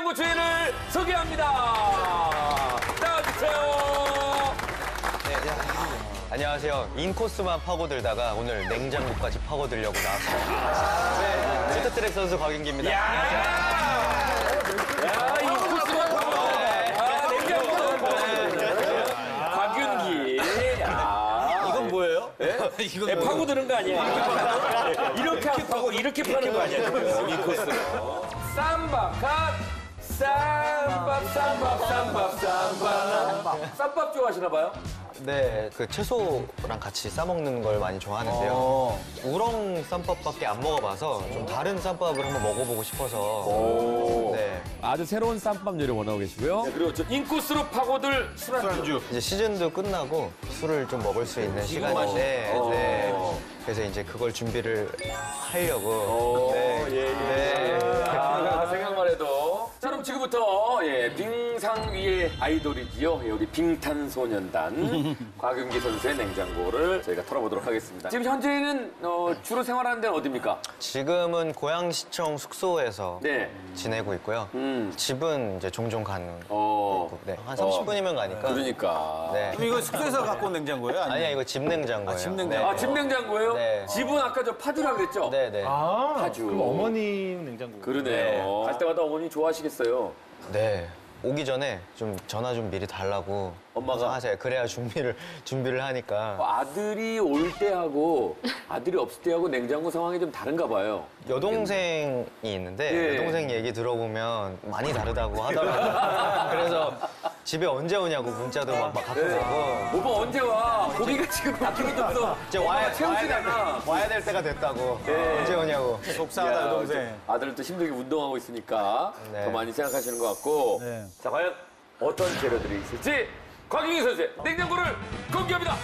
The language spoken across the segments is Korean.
냉장고 주인을 소개합니다. 나와주세요. 네, 안녕하세요. 인코스만 파고들다가 오늘 냉장고까지 파고들려고 나왔어요. 네, 스타트랙 선수 곽윤기입니다. 인코스만 파고들다. 냉장고 곽윤기. 이건 뭐예요? 이건 파고드는 거 아니야. 이렇게 파고 이렇게 파는 거 아니야. 인코스. 쌈밥 갓. 쌈밥 좋아하시나 봐요? 네, 그 채소랑 같이 싸먹는 걸 많이 좋아하는데요. 우렁 쌈밥밖에 안 먹어봐서 좀 다른 쌈밥을 한번 먹어보고 싶어서. 네. 아주 새로운 쌈밥 요리 원하고 계시고요. 네, 그리고 저 인코스로 파고들 술안주. 이제 시즌도 끝나고 술을 좀 먹을 수 있는 시간인데, 네. 그래서 이제 그걸 준비를 하려고. 네. 생각만 해도. 자, 그럼 지금부터 빙상 위의 아이돌이지요. 우리 빙탄소년단 곽윤기 선수의 냉장고를 저희가 털어보도록 하겠습니다. 지금 현재는 주로 생활하는 데는 어디입니까? 지금은 고양시청 숙소에서 네. 지내고 있고요. 집은 이제 종종 가는. 네, 한 30분이면 가니까. 그러니까. 네. 그럼 이거 숙소에서 갖고 온 냉장고예요? 아니야, 이거 집 냉장고예요. 집 냉장고. 아, 집 냉장고예요? 네. 집은 아까 저 파주라 그랬죠? 네네. 파주. 그럼 어머님 냉장고. 그러네요. 갈 때마다 어머니 좋아하시겠어요? 네. 오기 전에 좀 전화 좀 미리 달라고 엄마가? 하세요. 그래야 준비를 하니까. 아들이 올 때하고 아들이 없을 때하고 냉장고 상황이 좀 다른가 봐요. 여동생이 있는데 예. 여동생 얘기 들어보면 많이 다르다고 하더라고요. 그래서 집에 언제 오냐고 문자도 막 가끔 오고. 오빠 언제 와? 고기가 지금 바뀌기 전부터 이제 채우지 않아. 와야 될 때가 됐다고. 네. 언제 오냐고. 속상하다, 여동생. 아들도 힘들게 운동하고 있으니까 네. 더 많이 생각하시는 것 같고. 네. 자, 과연 어떤 재료들이 있을지 곽윤기 선수의 냉장고를 공개합니다.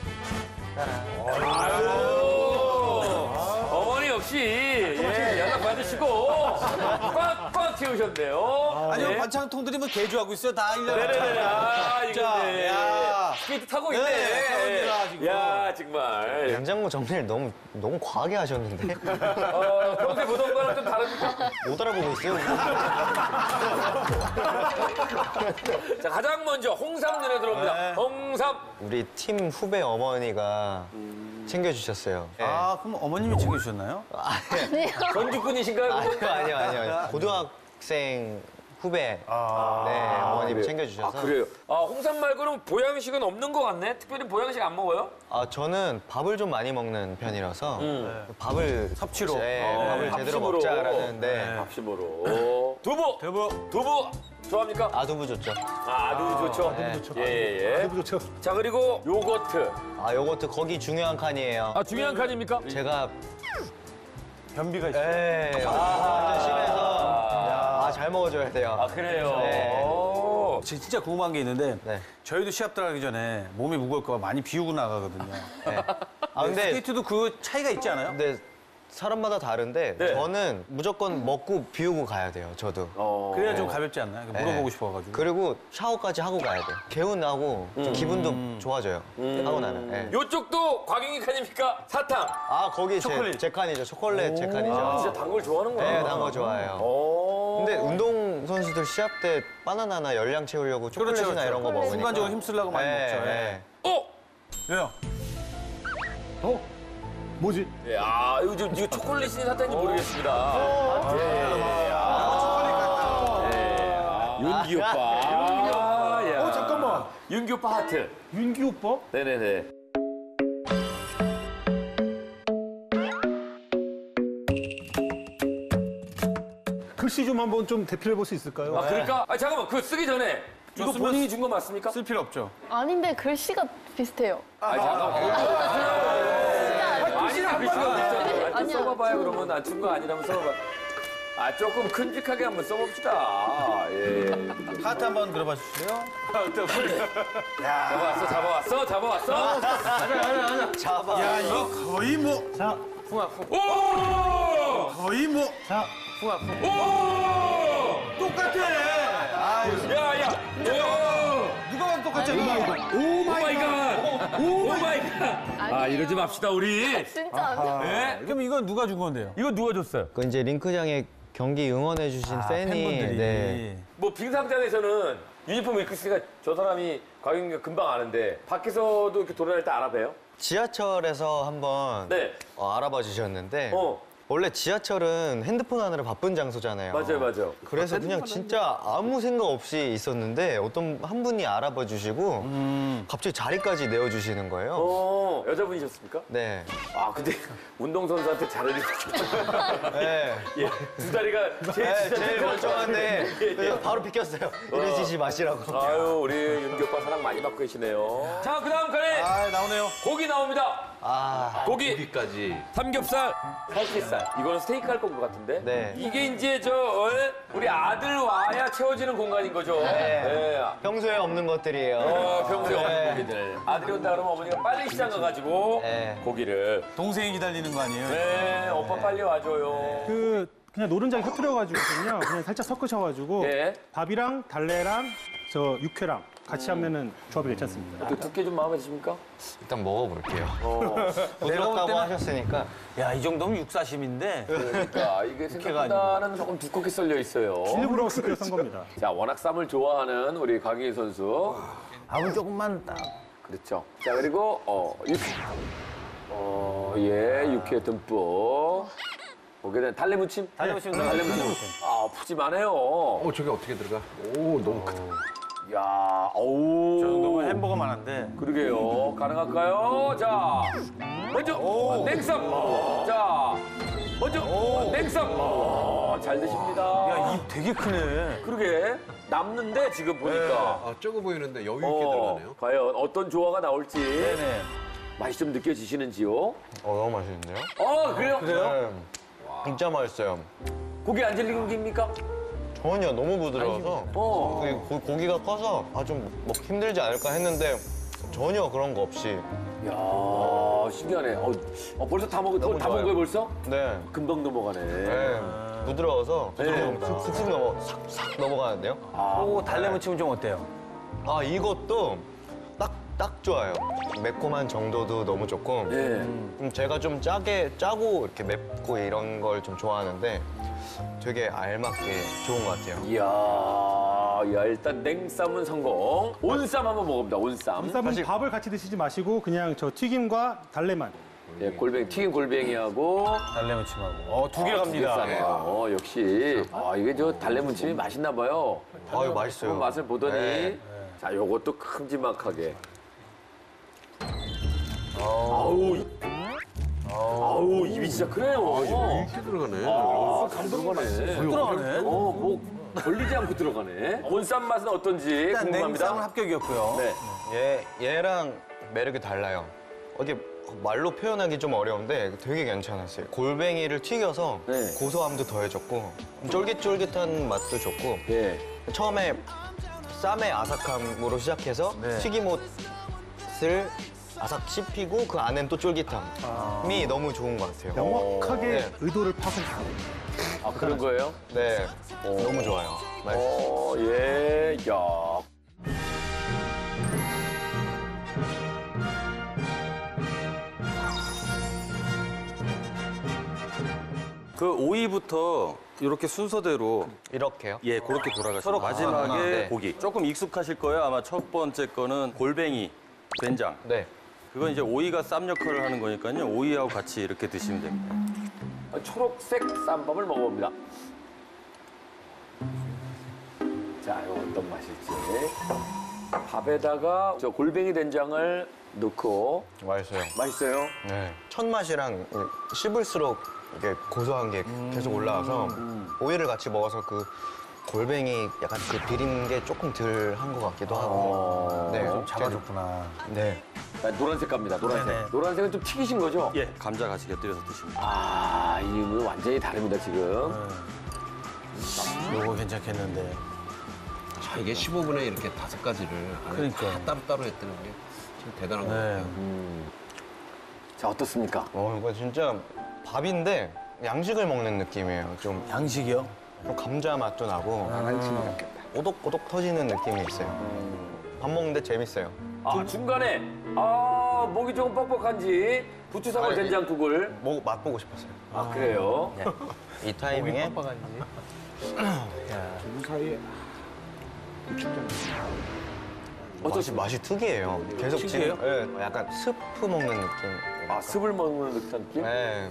어머니 역시 연락 받으시고 꽉꽉 채우셨네요. 아니요, 네. 반찬통들이 뭐 개조하고 있어요. 다 1년. 네네네. 아, 이거네. 야. 스케이트 타고 네, 있네. 타고 있네요, 지금. 야, 정말. 냉장고 정리를 너무 과하게 하셨는데. 평소에 보던 거랑 좀 다릅니까? 못 알아보고 있어요. 자, 가장 먼저 홍삼 눈에 들어옵니다. 네. 홍삼. 우리 팀 후배 어머니가 챙겨주셨어요. 네. 아, 그럼 어머님이 챙겨주셨나요? 전주꾼이신가요? 아니요. 고등학생 후배 네, 어머님이 챙겨주셔서. 아, 그래요? 아, 홍삼 말고는 보양식은 없는 것 같네? 특별히 보양식 안 먹어요? 아, 저는 밥을 좀 많이 먹는 편이라서 밥을 섭취로. 밥을 제대로 먹자라는. 네. 밥심으로. 두부! 두부 좋아합니까? 아두부 좋죠. 아두 좋죠? 네. 예. 그렇죠. 자, 그리고 요거트. 아, 요거트 거기 중요한 칸이에요. 아, 중요한 칸입니까? 제가 변비가 있어요. 완전 심해서 잘 먹어줘야 돼요. 아, 그래요? 네. 오. 진짜 궁금한 게 있는데 네. 저희도 시합 들어가기 전에 몸이 무거울까 봐 많이 비우고 나가거든요. 네. 아, 근데 스케이트도 그 차이가 있지 않아요? 사람마다 다른데 네. 저는 무조건 먹고 비우고 가야 돼요. 저도. 그래야 좀 가볍지 않나요? 물어보고 싶어가지고. 그리고 샤워까지 하고 가야 돼요. 개운하고 좀 기분도 좋아져요. 하고 나면. 네. 요쪽도 곽윤기 칸입니까? 사탕. 아, 거기 초콜릿. 제 칸이죠. 초콜릿 제 칸이죠. 진짜 단 걸 좋아하는구나. 네, 단 거 좋아해요. 오. 근데 운동 선수들 시합 때 바나나나 열량 채우려고 초콜릿이나 그렇죠. 이런 거 먹으니까. 순간적으로 힘쓰려고 많이 먹죠. 네. 왜요? 뭐지? 예, 아, 이거 초콜릿인지 사탕인지 모르겠습니다. 윤기 오빠. 잠깐만. 윤기 오빠 하트. 윤기 오빠? 네네네. 글씨 좀 한번 좀 대필해 볼 수 있을까요? 아, 그럴까? 아, 잠깐만. 그거 쓰기 전에 이거 쓰면- 본인이 준 거 맞습니까? 쓸 필요 없죠. 아닌데 글씨가 비슷해요. 아, 잠깐만. 아니야, 글씨가 없잖아. 좀 아니야. 써봐봐요. 그러면 안 준 거 아니라면 써봐. 아, 조금 큼직하게 한번 써봅시다. 예. 하트 한번 들어봐 주실래요? 잡아왔어. 잡아. 야, 이거 거의 뭐. 자, 오! 거의 뭐. 자, 오! 똑같아! 야. 누가 봐도 똑같잖아. 오마이갓. 아, 이러지 맙시다, 우리. 진짜 안 돼. 네? 그럼 이건 누가 준 건데요? 이거 누가 줬어요? 그 이제 링크장에 경기 응원해주신 팬이 팬분들이. 네. 뭐 빙상장에서는 유니폼 입고 있으니까 저 사람이 곽윤기가 금방 아는데 밖에서도 이렇게 돌아다닐 때 알아봬요? 지하철에서 한번 네. 알아봐 주셨는데 어. 원래 지하철은 핸드폰 하느라 바쁜 장소잖아요. 맞아요. 그래서 그냥 진짜 아무 생각 없이 있었는데 어떤 한 분이 알아봐 주시고 갑자기 자리까지 내어주시는 거예요. 여자분이셨습니까? 네. 아, 근데 운동선수한테 잘 어울리셨죠? 네. 예, 두 다리가 제일 멀쩡한데 예. 바로 비켰어요. 이러시지 마시라고. 아유, 우리 윤기 오빠 사랑 많이 받고 계시네요. 자, 그 다음 칸에 아, 나오네요. 고기 나옵니다. 고기, 여기까지. 삼겹살, 살치살. 이거는 스테이크 할 것 같은데? 네. 이게 이제 우리 아들 와야 채워지는 공간인 거죠? 네. 평소에 없는 것들이에요. 평소에 네. 없는 고기들. 아들이 온다 그러면 어머니가 빨리 시장 가가지고 네. 고기를. 동생이 기다리는 거 아니에요? 네, 오빠 빨리 와줘요. 그냥 노른자에 흩어려가지고요. 그냥 살짝 섞으셔가지고 예. 밥이랑 달래랑 저 육회랑 같이 하면은 조합이 괜찮습니다. 그 두께 좀 마음에 드십니까? 일단 먹어볼게요. 내가 볼 부드럽다고 때는- 하셨으니까 야, 이 정도면 육사심인데. 그러니까 이게 생각보다는 조금 두껍게 썰려 있어요. 일부러 스키로 썬 겁니다. 자, 워낙 쌈을 좋아하는 우리 곽윤기 선수. 밥은 조금만 딱. 그렇죠. 자, 그리고 육회. 예, 육회 듬뿍. 보게 된 달래무침? 달래무침 달래무침. 아, 푸짐하네요. 저게 어떻게 들어가? 오, 너무 크다. 야, 어우. 저 정도면 햄버거만 한데. 그러게요. 가능할까요? 자, 먼저 냉쌈. 자, 먼저 냉쌈. 잘 드십니다. 야, 입 되게 크네. 그러게 남는데 지금 보니까. 아, 적어 보이는데 여유 있게 들어가네요. 과연 어떤 조화가 나올지 네네. 맛이 좀 느껴지시는지요? 너무 맛있는데요? 그래요? 네. 진짜 맛있어요. 고기 안 질린 고기입니까? 전혀 너무 부드러워서 고기가 커서 좀 먹기 힘들지 않을까 했는데 전혀 그런 거 없이 야, 신기하네. 벌써 다 먹은 너무 다 먹은 좋아요. 거예요 벌써? 네. 금방 넘어가네. 네. 부드러워서 네. 쑥쑥 싹 넘어가는데요. 오, 달래무침은 좀 어때요? 이것도 딱 좋아요. 매콤한 정도도 너무 좋고 네. 제가 좀 짜고 이렇게 맵고 이런 걸 좀 좋아하는데 되게 알맞게 좋은 것 같아요. 이야, 일단 냉쌈은 성공. 온쌈 한번 먹어봅니다. 온쌈. 쌈은 밥을 같이 드시지 마시고 그냥 저 튀김과 달래만. 예, 튀긴 골뱅이하고 달래무침하고. 두 개 갑니다. 싸네요. 역시. 이게 저 달래무침이 맛있나 봐요. 이거 맛있어요. 한번 맛을 보더니. 네. 자, 요것도 큼지막하게. 아우, 입이 진짜 크네요. 이렇게 들어가네. 감 들어가네. 들어가네. 뭐 걸리지 않고 들어가네. 온쌈 맛은 어떤지 일단 냉쌈은 궁금합니다. 합격이었고요. 네. 얘랑 매력이 달라요. 어디 말로 표현하기 좀 어려운데 되게 괜찮았어요. 골뱅이를 튀겨서 네. 고소함도 더해졌고 쫄깃쫄깃한 맛도 좋고 예. 처음에 쌈의 아삭함으로 시작해서 네. 튀김옷을 아삭 씹히고 그 안엔 또 쫄깃함이 너무 좋은 것 같아요. 명확하게 네. 의도를 파악했어요. 그런 거예요? 네, 너무 좋아요. 맛있어요. 예, 야. 그 오이부터 이렇게 순서대로 이렇게요? 예 그렇게 돌아가시고 마지막에 네. 고기 조금 익숙하실 거예요. 아마 첫 번째 거는 골뱅이 된장. 네. 그건 이제 오이가 쌈 역할을 하는 거니까요. 오이하고 같이 이렇게 드시면 됩니다. 초록색 쌈밥을 먹어봅니다. 자, 이거 어떤 맛일지. 밥에다가 저 골뱅이 된장을 넣고 맛있어요. 맛있어요? 네. 첫 맛이랑 씹을수록 이게 고소한 게 계속 올라와서 오이를 같이 먹어서 그 골뱅이 약간 그 비린 게 조금 덜 한 것 같기도 하고. 네, 좀 잡아줬구나. 네. 노란색 갑니다. 노란색. 네네. 노란색은 좀 튀기신 거죠? 예 감자 같이 곁들여서 드시면 돼요. 이거 완전히 다릅니다, 지금. 요거 괜찮겠는데. 자, 이게 15분에 이렇게 5가지를 안에 그러니까. 다 따로따로 했다는 게 참 대단한 것 같아요. 자, 어떻습니까? 이거 진짜 밥인데 양식을 먹는 느낌이에요. 좀 양식이요? 감자 맛도 나고 오독오독 터지는 느낌이 있어요. 밥 먹는데 재밌어요. 중간에 목이 조금 뻑뻑한지 부추사골 된장국을. 뭐 맛보고 싶었어요. 아, 그래요? 이 타이밍에 맛이 특이해요. 계속 특이해요? 지금 약간 스프 먹는 느낌. 아, 습을 먹는 듯한 느낌? 네.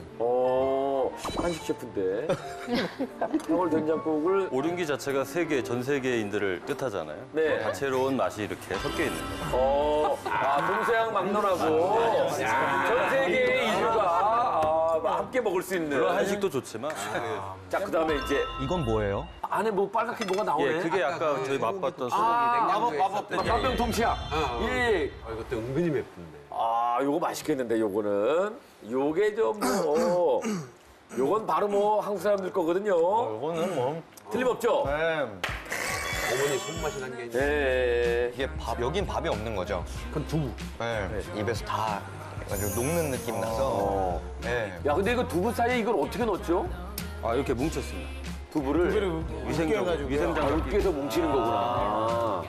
한식 셰프인데. 사골 된장국을. 오륜기 자체가 전 세계인들을 뜻하잖아요. 네. 다채로운 맛이 이렇게 섞여 있는 거예요. 동서양 막론하고 전 세계의 인류가 함께 먹을 수 있는. 물론 한식도 좋지만 자, 그 다음에 이제 이건 뭐예요? 안에 뭐 빨갛게 뭐가 나오네. 예, 그게 아까 저희 맛봤던 소고기 마법 된장. 한병 통치약. 예. 이것도 은근히 맵던데. 요거 맛있겠는데, 요거는. 요게 좀 뭐, 요건 바로 뭐 한국 사람들 거거든요. 이거는 뭐 틀림없죠? 네. 어머니 손맛이 난 게. 네. 이게 여긴 밥이 없는 거죠. 그건 두부. 네. 입에서 다 약간 녹는 느낌 나서. 네. 야, 근데 이거 두부 사이에 이걸 어떻게 넣었죠? 이렇게 뭉쳤습니다. 두부를 위생장 으깨서 뭉치는 거구나.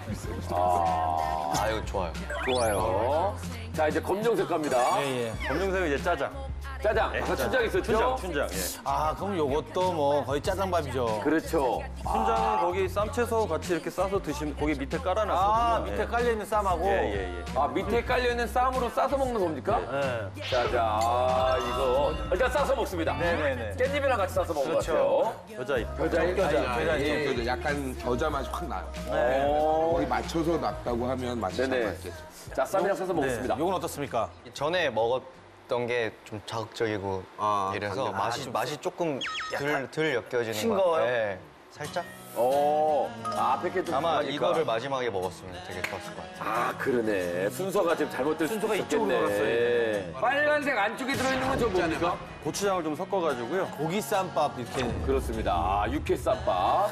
이거 좋아요. 좋아요. 자, 이제 검정색 갑니다. 예, 예. 검정색은 이제 짜장. 짜장. 아까 춘장 있었죠? 춘장. 예. 아, 그럼 요것도 뭐 거의 짜장밥이죠. 그렇죠. 춘장은 거기 쌈채소 같이 이렇게 싸서 드시면 거기 밑에 깔아놨거든요. 밑에 깔려있는 쌈하고. 예. 밑에 깔려있는 쌈으로 싸서 먹는 겁니까? 네. 자, 이거. 일단 싸서 먹습니다. 네네네. 깻잎이랑 같이 싸서 먹는 것 같아요. 여자 입. 여자입. 약간 겨자 맛이 확 나요. 오. 거기 맞춰서 놨다고 하면 맛이 참 네네. 맛있겠죠. 자, 쌈이랑 싸서 먹습니다. 요건 어떻습니까? 전에 먹었던 게 좀 자극적이고 이래서 맛이 조금 덜 엮여지는 싱거워요? 것 같아요. 네. 살짝? 앞에 게 좀. 아마 들어가니까. 이거를 마지막에 먹었으면 되게 좋았을 것 같아요. 그러네. 순서가 지금 잘못될 수도 순서가 있겠네. 이쪽으로 갔어요. 빨간색 안쪽에 들어있는 건 저 뭡니까? 고추장을 좀 섞어가지고요. 고기 쌈밥 이렇게. 그렇습니다. 육회 쌈밥.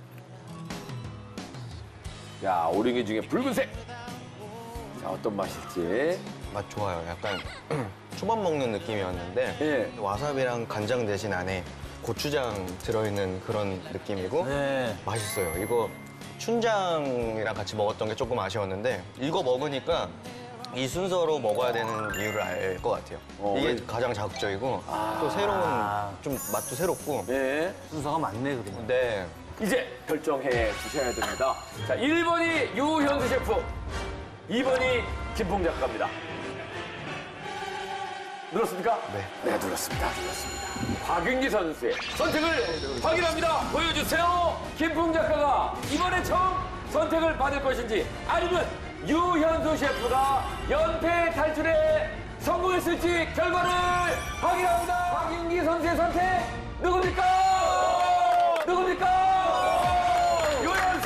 야, 오링이 중에 붉은색. 자, 어떤 맛일지. 맛 좋아요. 약간 초밥 먹는 느낌이었는데 예. 와사비랑 간장 대신 안에 고추장 들어있는 그런 느낌이고 네. 맛있어요. 이거 춘장이랑 같이 먹었던 게 조금 아쉬웠는데 이거 먹으니까 이 순서로 먹어야 되는 이유를 알 것 같아요. 이게 가장 자극적이고 또 새로운 좀 맛도 새롭고 네. 순서가 맞네, 그러면. 네. 이제 결정해 주셔야 됩니다. 자, 1번이 유현수 셰프, 2번이 김풍 작가입니다. 눌렀습니까? 네, 눌렀습니다. 곽윤기 선수의 선택을 확인합니다. 보여주세요. 김풍 작가가 이번에 처음 선택을 받을 것인지 아니면 유현수 셰프가 연패 탈출에 성공했을지 결과를 확인합니다. 곽윤기 선수의 선택 누굽니까? 유현수!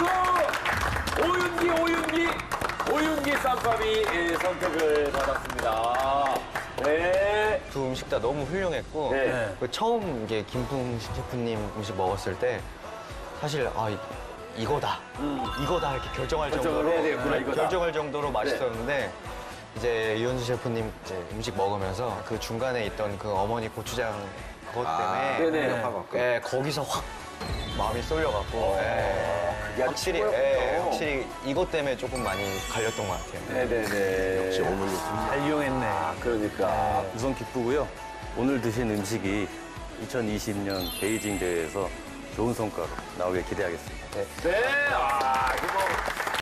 오윤기 쌈밥이 선택을 받았습니다. 네. 두 음식 다 너무 훌륭했고 네. 그 처음 이게 김풍 셰프님 음식 먹었을 때 사실 이거다 이렇게 결정할 결정을 정도로 해야 되겠구나, 이거다. 결정할 정도로 맛있었는데 이제 유현수 셰프님 이제 음식 먹으면서 그 중간에 있던 그 어머니 고추장 그것 때문에 네네. 예, 거기서 확 마음이 쏠려갖고 예, 확실히 확실히 이것 때문에 조금 많이 갈렸던 것 같아요. 네네네. 역시 어머니. 잘 이용했네. 그러니까. 우선 기쁘고요. 오늘 드신 음식이 2020년 베이징 대회에서 좋은 성과로 나오길 기대하겠습니다. 네. 이거 뭐